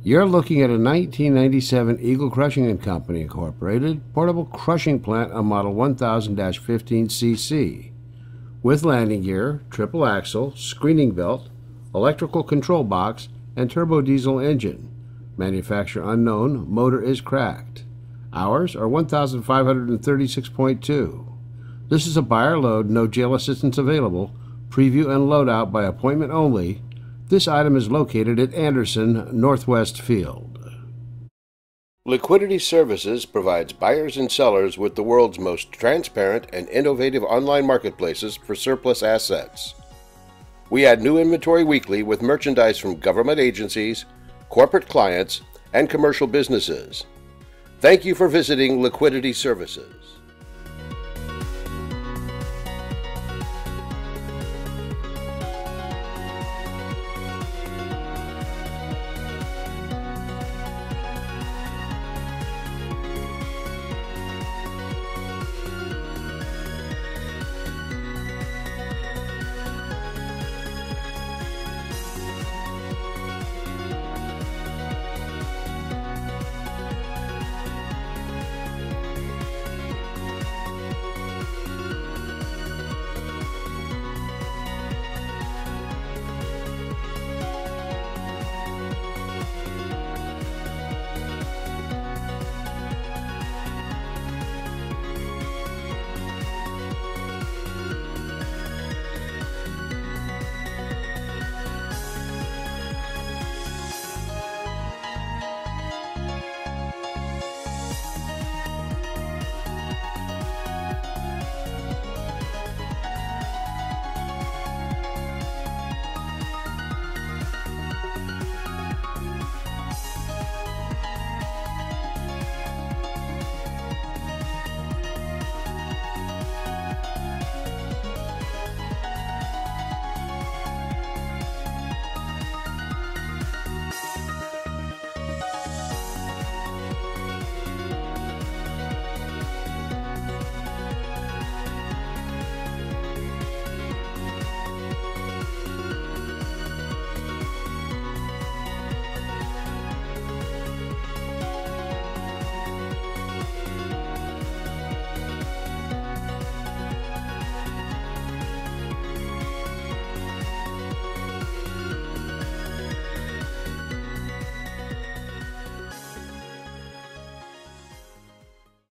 You're looking at a 1997 Eagle Crushing and Company Incorporated portable crushing plant on model 1000-15cc with landing gear, triple axle, screening belt, electrical control box, and turbo diesel engine. Manufacturer unknown, motor is cracked. Hours are 1,536.2. This is a buyer load, no jail assistance available, preview and loadout by appointment only. This item is located at Anderson, Northwest Field. Liquidity Services provides buyers and sellers with the world's most transparent and innovative online marketplaces for surplus assets. We add new inventory weekly with merchandise from government agencies, corporate clients, and commercial businesses. Thank you for visiting Liquidity Services.